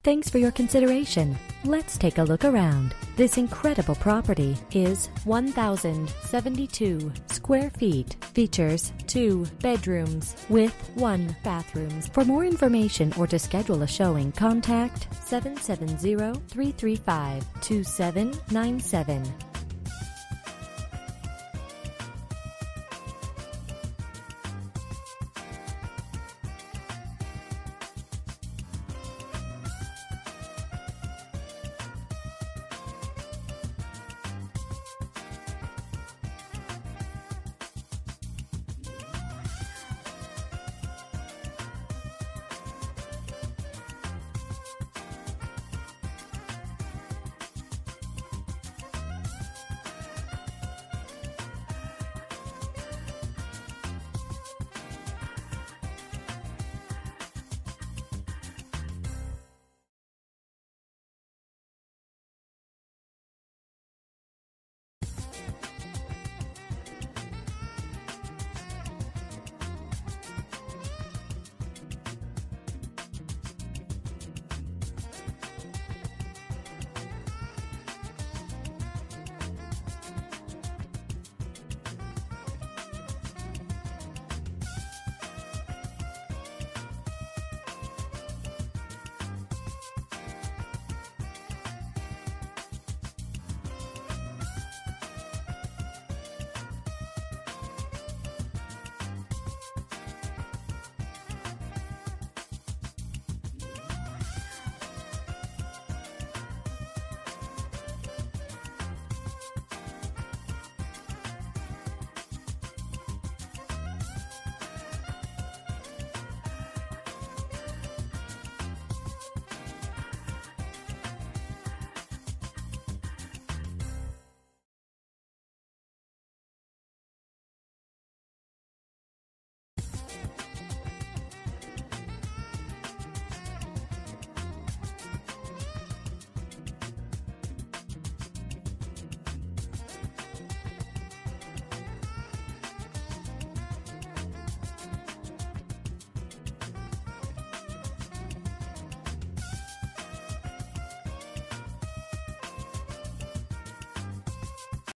Thanks for your consideration. Let's take a look around. This incredible property is 1,072 square feet. Features 2 bedrooms with 1 bathroom. For more information or to schedule a showing, contact 770-335-2797.